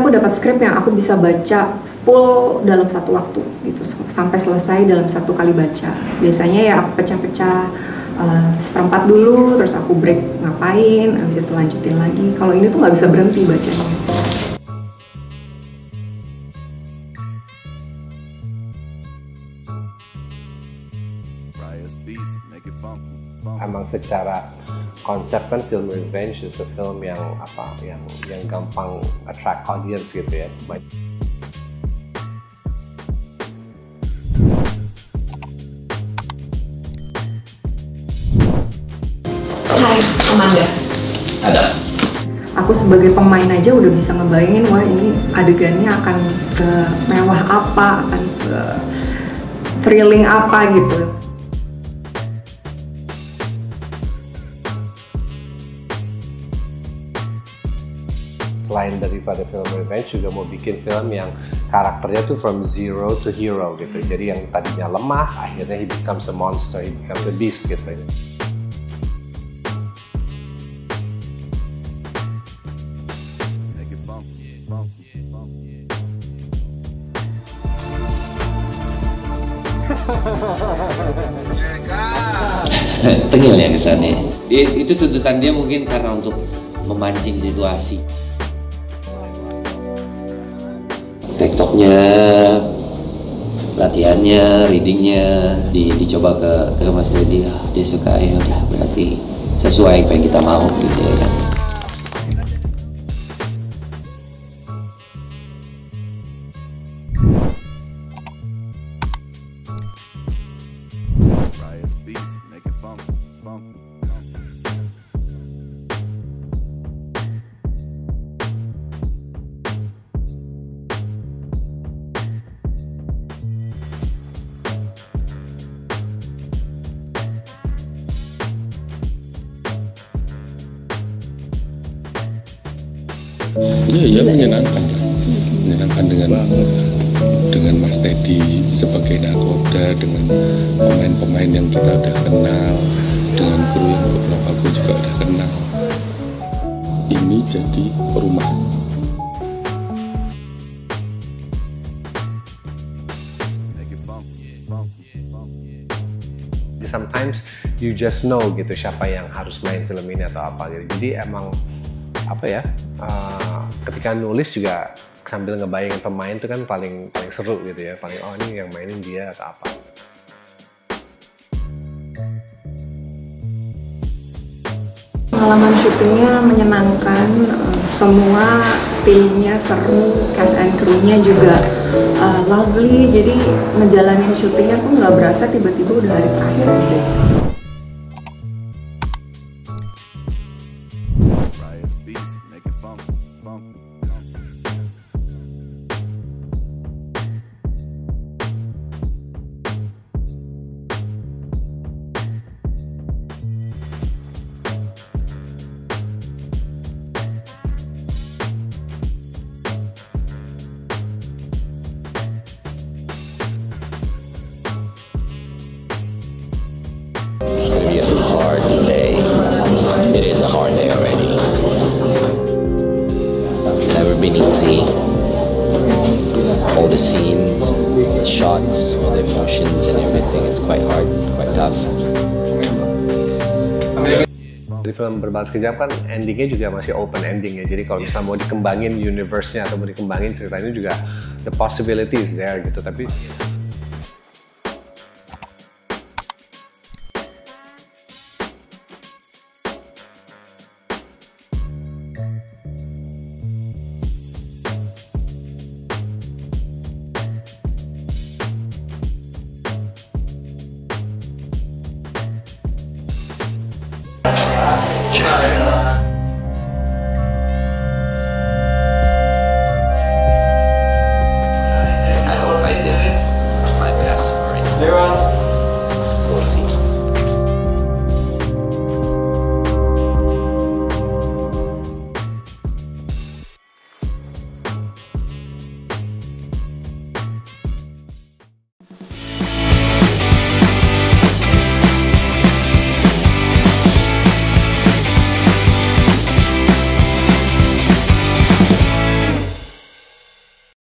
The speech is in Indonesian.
aku dapat skrip yang aku bisa baca full dalam satu waktu gitu, sampai selesai dalam satu kali baca. Biasanya ya aku pecah-pecah, seperempat dulu, terus aku break ngapain, habis itu lanjutin lagi. Kalau ini tuh nggak bisa berhenti bacanya. Emang secara konsep kan film revenge itu film yang yang gampang attract audience gitu ya. Hai, Amanda. Ada. Aku sebagai pemain aja udah bisa ngebayangin, wah ini adegannya akan semewah apa, akan se-thrilling apa gitu. Selain daripada film revenge, juga mau bikin film yang karakternya tuh from zero to hero gitu. Jadi yang tadinya lemah, akhirnya he becomes a monster, he becomes a beast gitu. Tengil ya kesannya. Itu tuntutan dia mungkin karena untuk memancing situasi. TikToknya, latihannya, readingnya, dicoba ke Mas Deddy. Dia suka, ya udah berarti sesuai apa yang kita mau gitu ya kan. Iya menyenangkan lah, menyenangkan dengan Mas Teddy sebagai nakoda, dengan pemain-pemain yang kita udah kenal, dengan kru yang beberapa aku juga udah kenal. Ini jadi rumah. Sometimes you just know gitu siapa yang harus main film ini atau apa gitu. Jadi emang apa ya, ketika nulis juga sambil ngebayangin pemain itu kan paling seru gitu ya, paling oh ini yang mainin dia atau apa. Pengalaman syutingnya menyenangkan, semua timnya seru, cast and crew-nya juga lovely, jadi ngejalanin syutingnya tuh nggak berasa tiba-tiba udah hari terakhir gitu. It's a hard day. It is a hard day already. Never been easy. All the scenes, the shots, all the emotions and everything is quite hard, quite tough. Di film Berbalas Kejam kan endingnya juga masih open ending ya. Jadi kalau misalnya mau dikembangin universe-nya atau mau dikembangin ceritanya juga the possibilities there gitu. Tapi